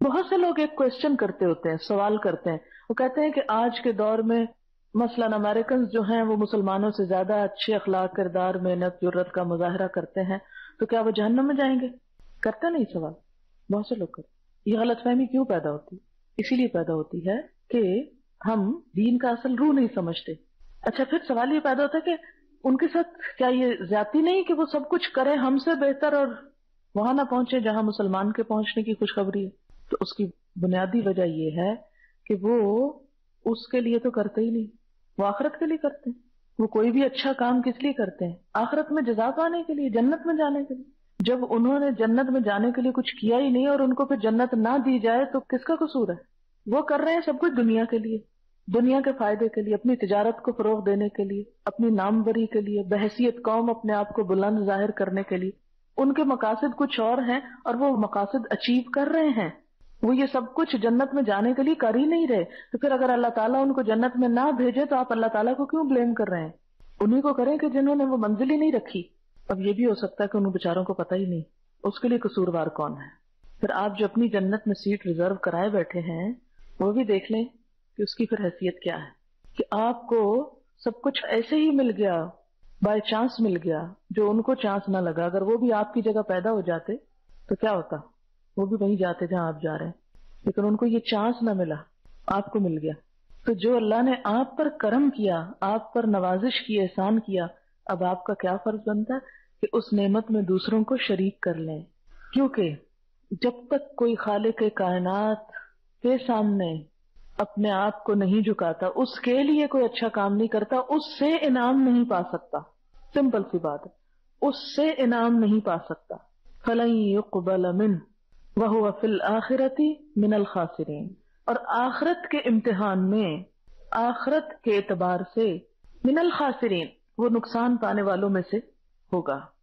بہت سے لوگ ایک کوشچن کرتے ہوتے ہیں، سوال کرتے ہیں، وہ کہتے ہیں کہ آج کے دور میں مثلاً امریکنز جو ہیں وہ مسلمانوں سے زیادہ اچھے اخلاق، کردار، محنت، جرت کا مظاہرہ کرتے ہیں، تو کیا وہ جہنم میں جائیں گے؟ کرتے نہیں سوال، بہت سے لوگ کرتے۔ یہ غلط فہمی کیوں پیدا ہوتی؟ اسی لیے پیدا ہوتی ہے کہ ہم دین کا اصل روح نہیں سمجھتے۔ اچھا، پھر سوال یہ پیدا ہوتا ہے کہ ان کے ساتھ کیا یہ زیادتی نہیں کہ وہ سب کچھ کریں ہم سے بہتر اور وہاں نہ پہنچے جہاں مسلمان کے پہنچنے کی خوشخبری ہے؟ تو اس کی بنیادی وجہ یہ ہے کہ وہ اس کے لیے تو کرتے ہی نہیں، وہ آخرت کے لیے کرتے ہیں۔ وہ کوئی بھی اچھا کام کس لیے کرتے ہیں؟ آخرت میں جزا پانے کے لیے، جنت میں جانے کے لیے۔ جب انہوں نے جنت میں جانے کے لیے کچھ کیا ہی نہیں اور ان کو پھر جنت نہ دی جائے تو کس کا قصور ہے؟ وہ کر رہے ہیں سب کچھ دنیا کے لیے، دنیا کے فائدے کے لیے، اپنی تجارت کو فروغ دینے کے لیے، اپنی ناموری کے لیے، بحیثیت قوم اپنے آپ کو بلند ظاہر کرنے کے لیے۔ ان کے مقاصد کچھ اور ہیں اور وہ مقاصد اچیو کر رہے ہیں، وہ یہ سب کچھ جنت میں جانے کے لیے کر ہی نہیں رہے۔ تو پھر اگر اللہ تعالیٰ ان کو جنت میں نہ بھیجے تو آپ اللہ تعالیٰ کو کیوں بلیم کر رہے ہیں؟ انہی کو کریں کہ جنہوں نے وہ منزل ہی نہیں رکھی۔ اب یہ بھی ہو سکتا ہے کہ ان بیچاروں کو پتہ ہی نہیں، اس کے لیے قصوروار کون ہے؟ پھر آپ جو اپنی جنت میں سیٹ ریزرو کرائے بیٹھے ہیں وہ بھی دیکھ لیں کہ اس کی پھر حیثیت کیا ہے، کہ آپ کو سب کچھ ایسے ہی مل گیا، بائی چانس مل گیا، جو ان کو چانس نہ لگا۔ اگر وہ بھی آپ کی جگہ پیدا ہو جاتے تو کیا ہوتا؟ وہ بھی وہیں جاتے جہاں آپ جا رہے ہیں، لیکن ان کو یہ چانس نہ ملا، آپ کو مل گیا۔ تو جو اللہ نے آپ پر کرم کیا، آپ پر نوازش کی، احسان کیا، اب آپ کا کیا فرض بنتا ہے کہ اس نعمت میں دوسروں کو شریک کر لیں۔ کیونکہ جب تک کوئی خالق کائنات کے سامنے اپنے آپ کو نہیں جھکاتا، اس کے لیے کوئی اچھا کام نہیں کرتا، اس سے انعام نہیں پا سکتا۔ سمپل سی بات ہے، اس سے انعام نہیں پا سکتا۔ فَلَن يُقْبَلَ مِنْهُ وَهُوَ فِي الْآخِرَةِ مِنَ الْخَاسِرِينَ، اور آخرت کے امتحان میں، آخرت کے اعتبار سے من الخاسرین، وہ نقصان پانے والوں میں سے ہوگا۔